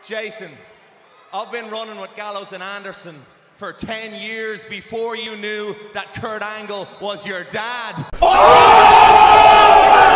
Jason, I've been running with Gallows and Anderson for 10 years before you knew that Kurt Angle was your dad.